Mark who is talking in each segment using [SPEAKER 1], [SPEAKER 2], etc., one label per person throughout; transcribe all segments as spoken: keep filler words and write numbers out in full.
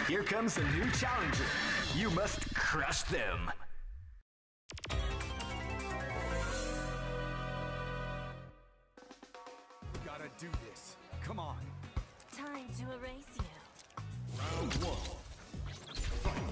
[SPEAKER 1] Here comes a new challenger. You must crush them.
[SPEAKER 2] We gotta do this. Come on.
[SPEAKER 3] Time to erase you.
[SPEAKER 2] Round one. Fight.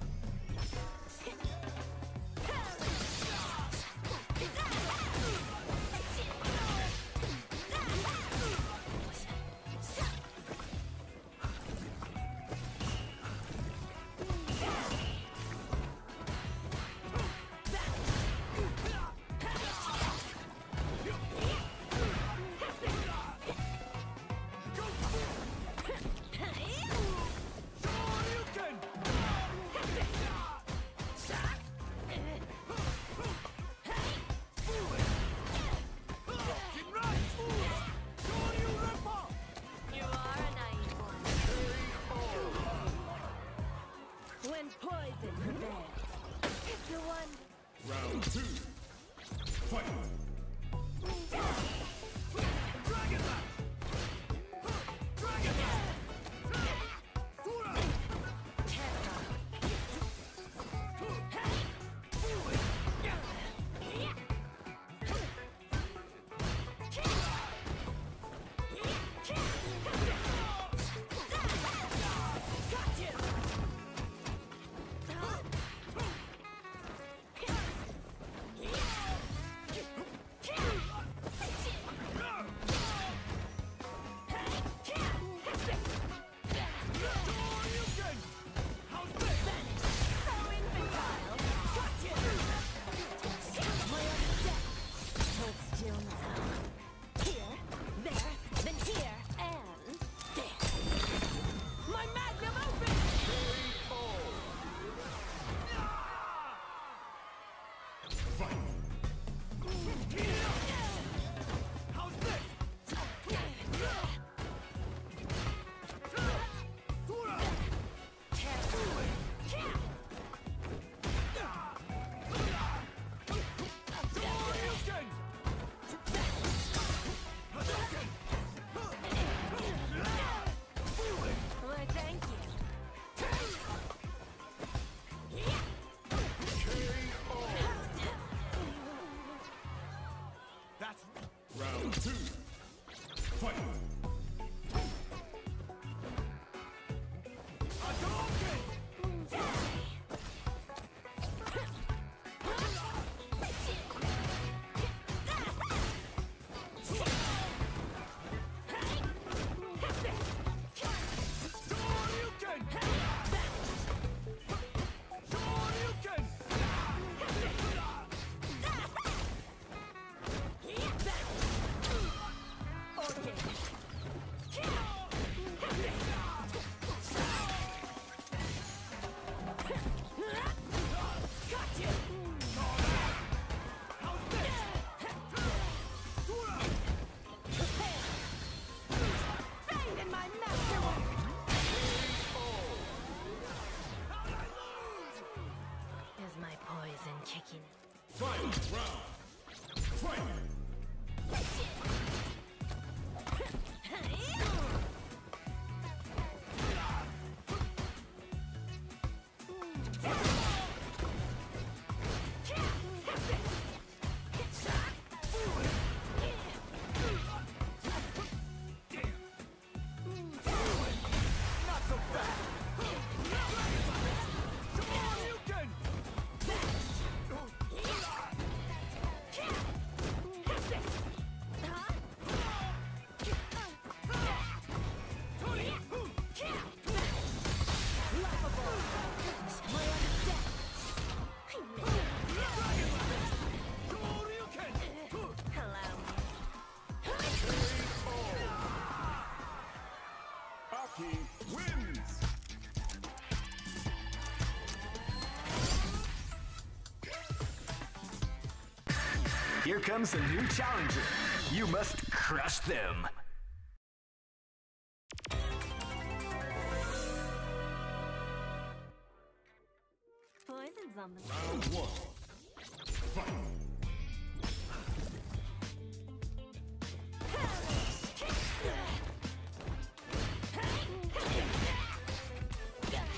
[SPEAKER 3] When poison prevails, it's the one.
[SPEAKER 2] Round two. Fight. Dragon Lash! Dragon Lash! Sura! That's round two. Fight.
[SPEAKER 3] Is my poison kicking?
[SPEAKER 2] Final round. Fight. Aki wins!
[SPEAKER 1] Here comes a new challenger. You must crush them.
[SPEAKER 3] Poison's on the
[SPEAKER 2] Round one. Fight.
[SPEAKER 3] Yeah.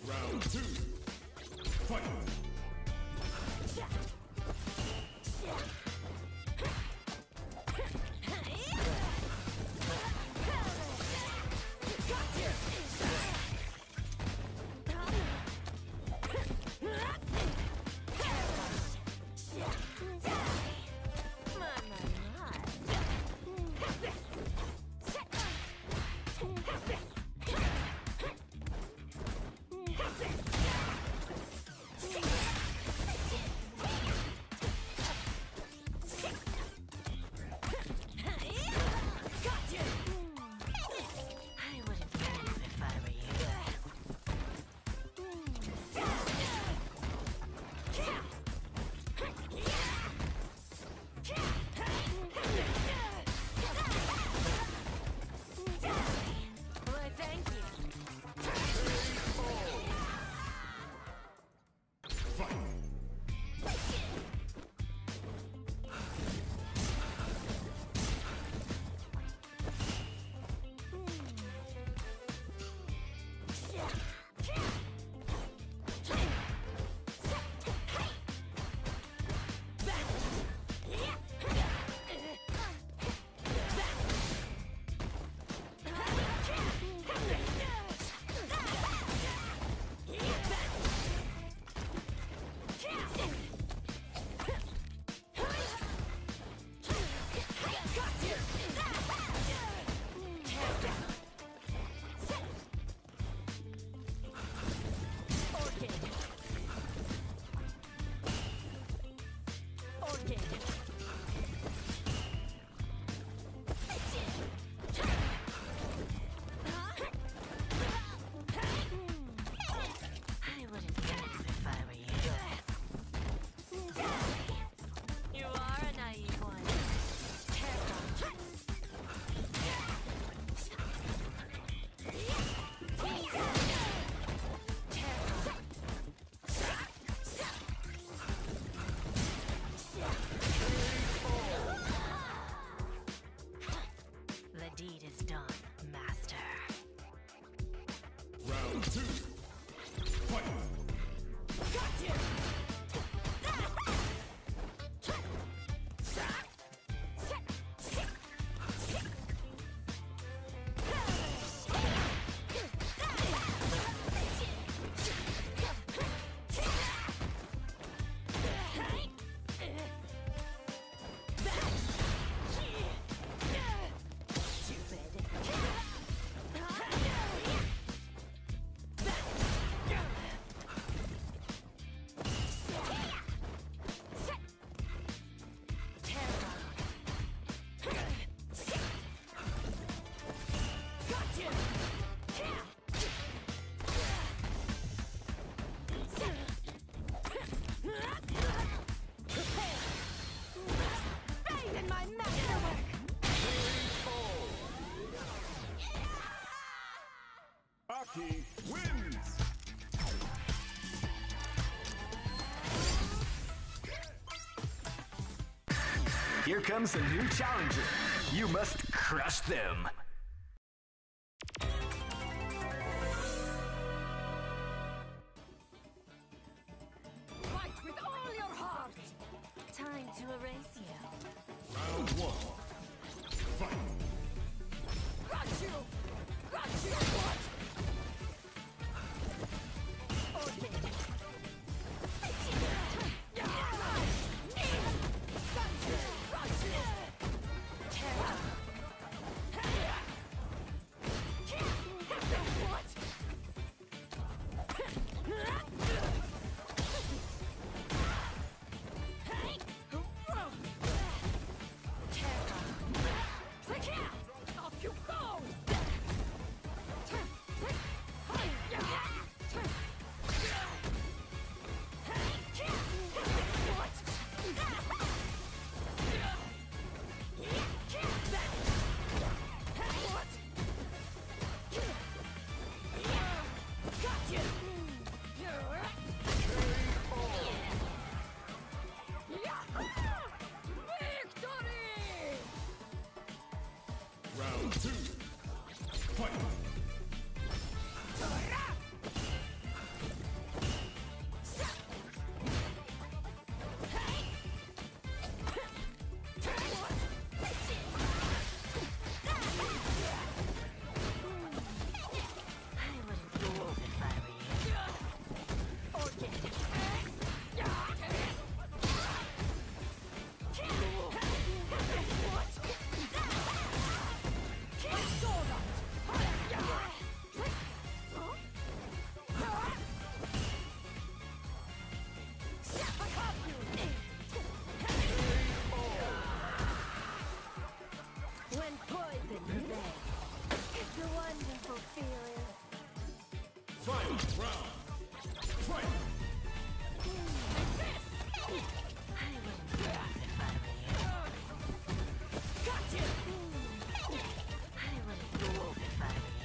[SPEAKER 2] Round two. Fight. Two. Fight. Aki wins!
[SPEAKER 1] Here comes a new challenger. You must crush them.
[SPEAKER 3] Fight with all your heart! Time to erase you.
[SPEAKER 2] Round one. Fight!
[SPEAKER 3] Got you! Got you! What? Okay. Terror.
[SPEAKER 2] Fight!
[SPEAKER 3] I wouldn't do that if I were you. Gotcha! I wouldn't move if I were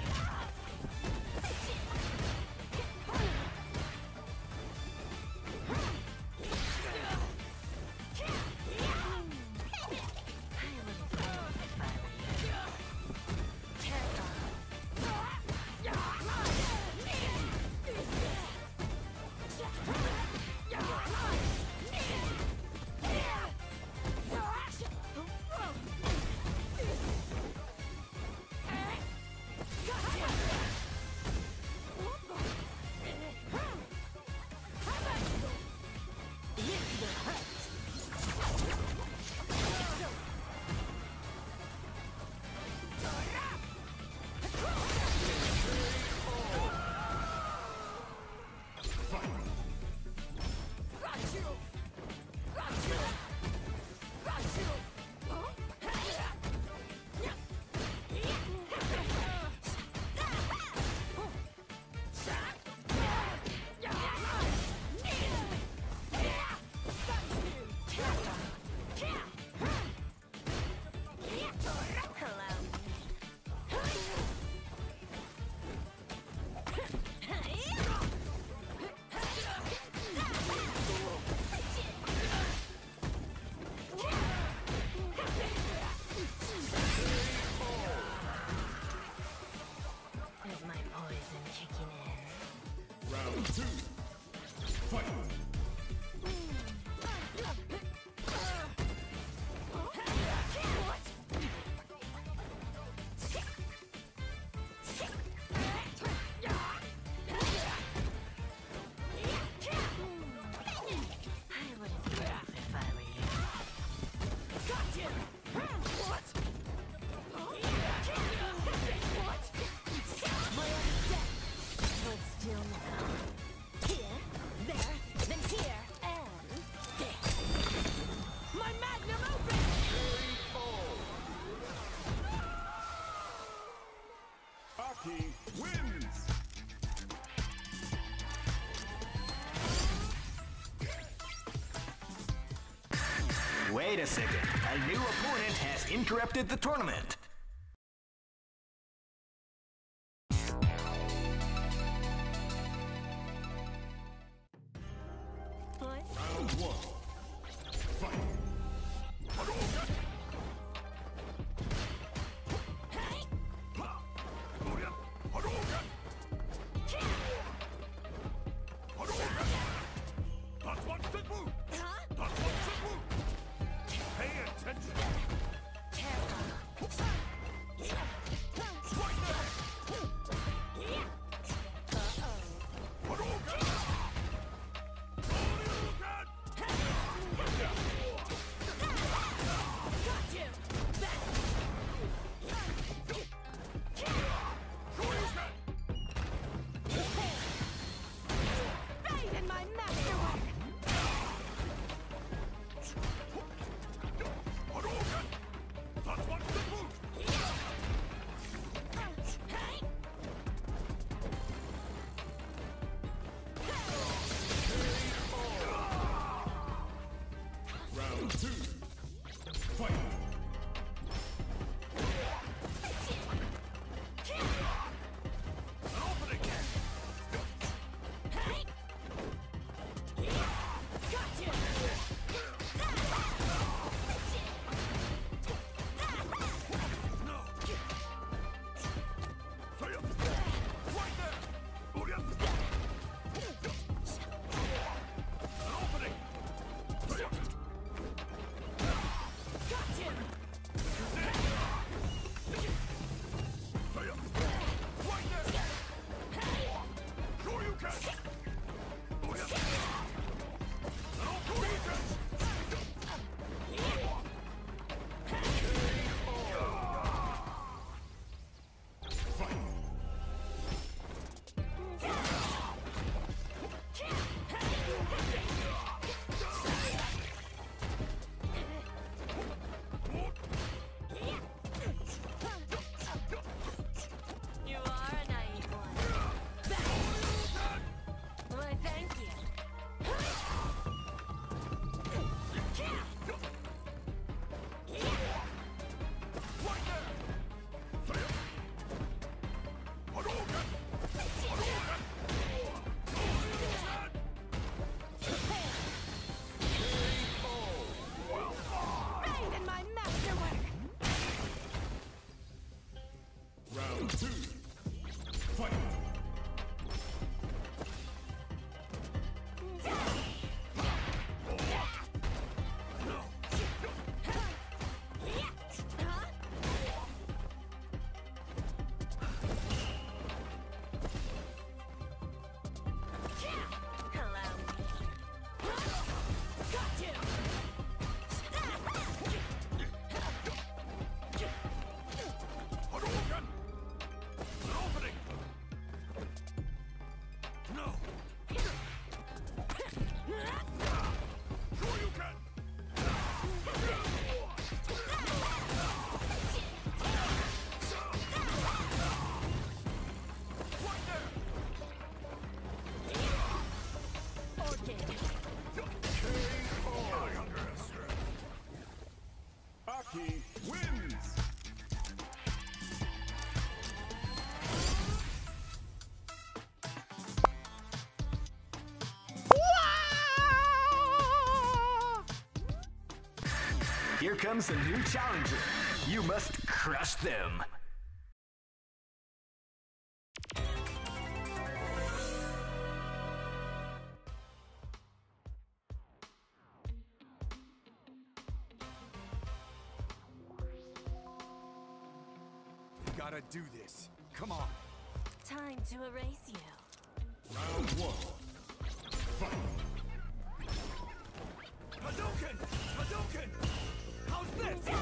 [SPEAKER 2] Round two. Fight! Aki wins!
[SPEAKER 1] Wait a second. A new opponent has interrupted the tournament.
[SPEAKER 2] Round one. Fight! Round two. Fight!
[SPEAKER 1] Here comes a new challenger. You must crush them.
[SPEAKER 2] Gotta do this. Come on.
[SPEAKER 3] Time to erase you.
[SPEAKER 2] Round one. Fight. Hadouken! Hadouken! How's this?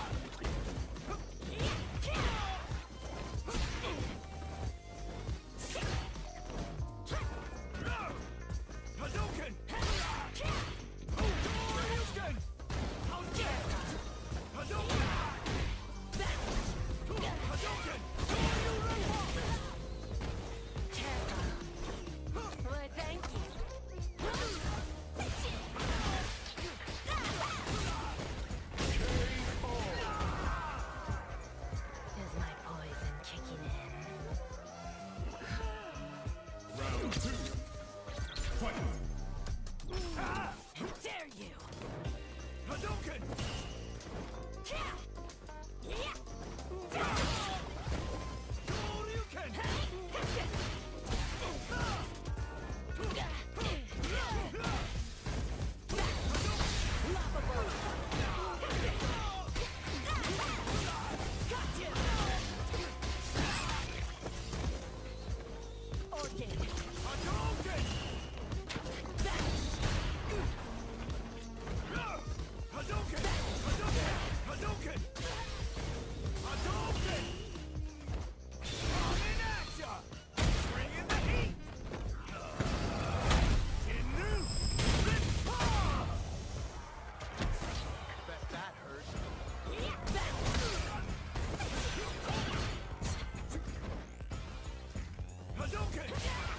[SPEAKER 2] Hadouken! Hadouken! How's this? Hadouken! Hadouken!
[SPEAKER 3] Why, thank you. Is my poison kicking in?
[SPEAKER 2] Round two. Fight.
[SPEAKER 3] How dare you!
[SPEAKER 2] Hadouken! Shoryuken! Hadouken! Hadouken! Hadouken! Hadouken! Hadouken! Coming at ya! Bringing the heat! Inu! Rippa! Bet that hurt. Hadouken!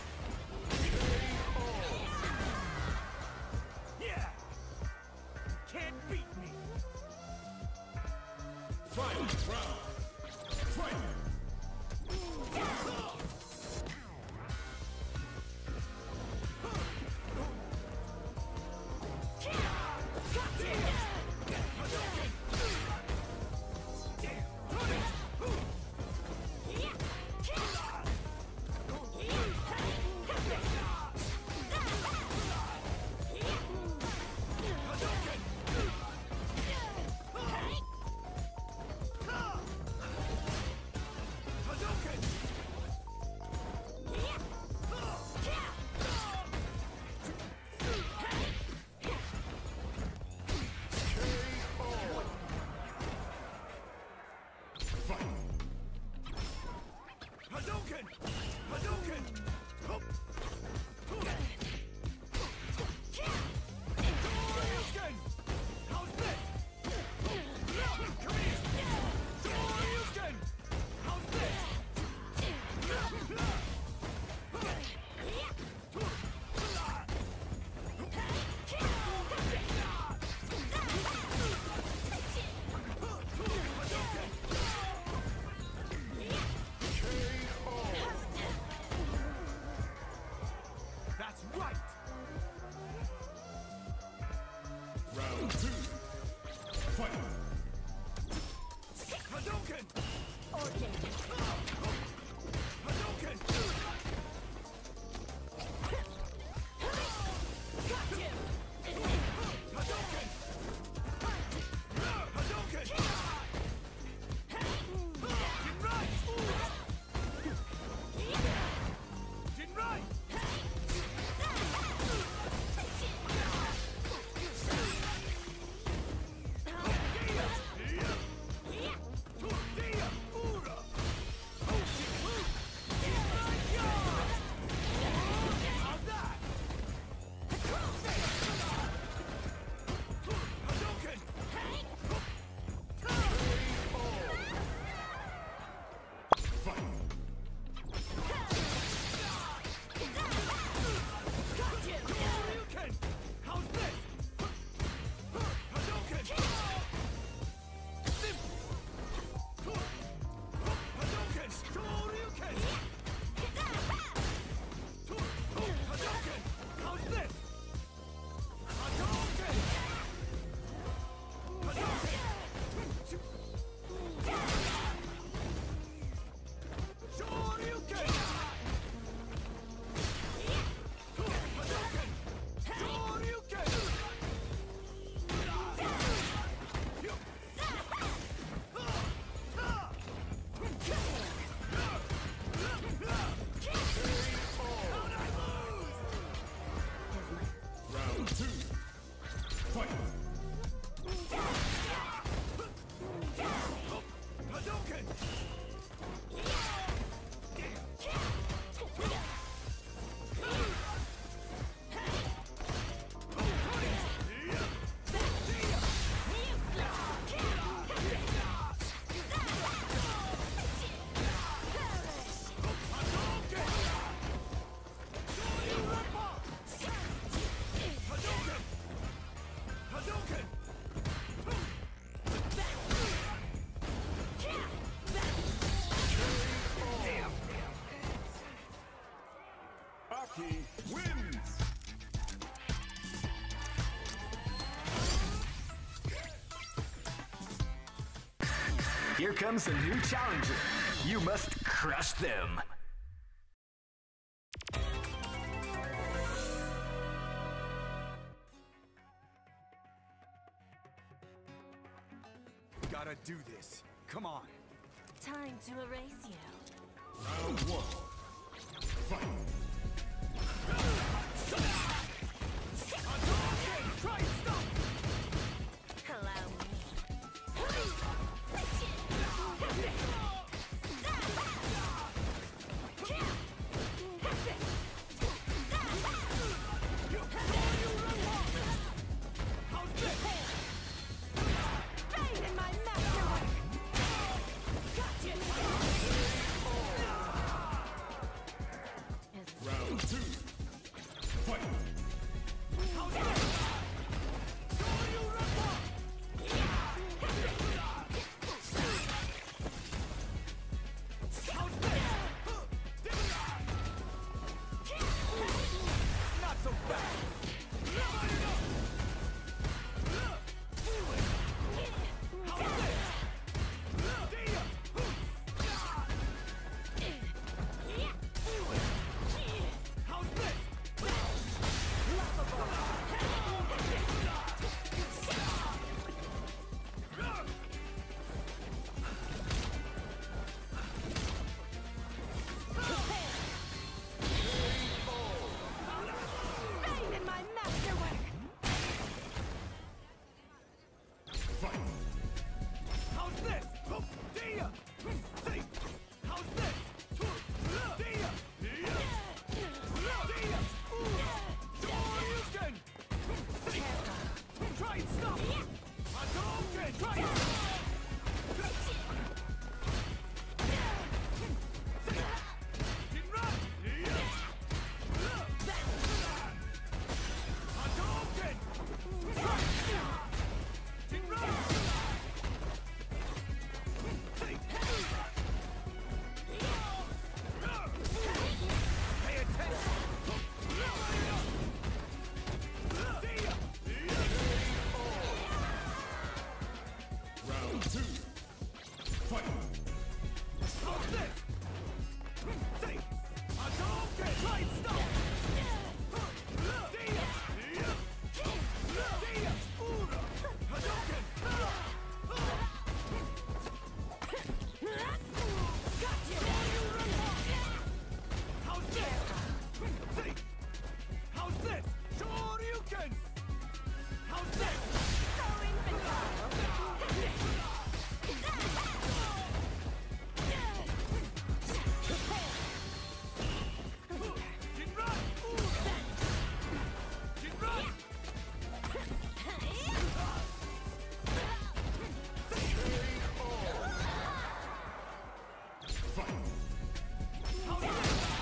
[SPEAKER 2] Yeah! Can't beat me! Fight! Round! Fight! Hadouken!
[SPEAKER 1] Here comes a new challenger. You must crush them.
[SPEAKER 2] Gotta do this. Come on.
[SPEAKER 3] Time to erase you.
[SPEAKER 4] Round one. Fight.
[SPEAKER 2] Try stop.
[SPEAKER 3] Allow me.
[SPEAKER 2] How's this?
[SPEAKER 3] Fade in my masterwork. Gotcha.
[SPEAKER 4] Round two. Fight.
[SPEAKER 2] How's this? How's this? Not so bad. How's this?
[SPEAKER 3] Fade in my masterwork.
[SPEAKER 4] Fight.
[SPEAKER 2] How's this? Dia! See! How's this? Dia! Dia! Dia! Shoryuken! See! Try and stop! Hadouken! Try and See! Jinran! Dia! Hadouken! Try! Jinran! Pay attention!
[SPEAKER 4] Round two. Fight.
[SPEAKER 2] Stop this! See! Hadouken! Try and stop! Dia! Dia! Dia! Ura! Hadouken! How's this? See! How's this? Shoryuken! How's this?
[SPEAKER 3] So infantile.
[SPEAKER 2] Jinran! Ura! Jinran!
[SPEAKER 4] Fight.
[SPEAKER 2] How's this?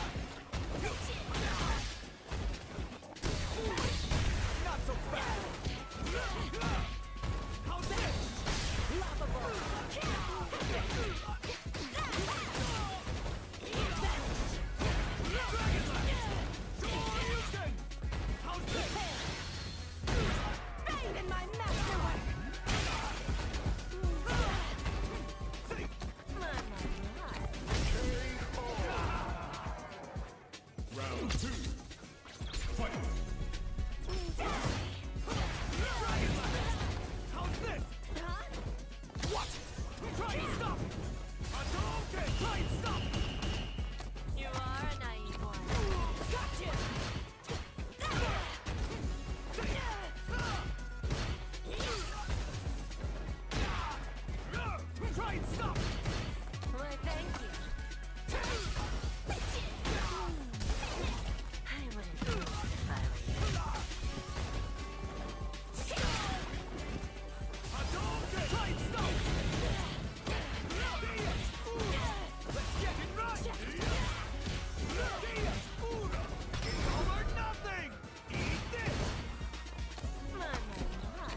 [SPEAKER 2] Not so bad! How's this? Shoryuken! How's this?
[SPEAKER 3] Fade in my masterwork.
[SPEAKER 2] See!
[SPEAKER 3] My, my, my.
[SPEAKER 4] Round two. Fight.
[SPEAKER 2] How's this?
[SPEAKER 3] Huh?
[SPEAKER 2] What? Try and stop! Hadouken! Try and stop!
[SPEAKER 3] You are a naive one.
[SPEAKER 2] Gotcha! Try and stop!
[SPEAKER 3] Why, thank you. I wouldn't do this if I were you.
[SPEAKER 2] Hadouken! Try and stop! Dia! Ura! Let's get it right! Dia! Ura! It's all or nothing! Eat this!
[SPEAKER 3] My, my, my.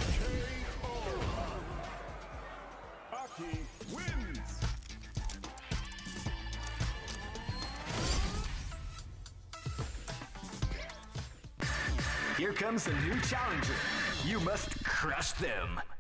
[SPEAKER 4] Aki wins.
[SPEAKER 1] Here comes a new challenger. You must crush them.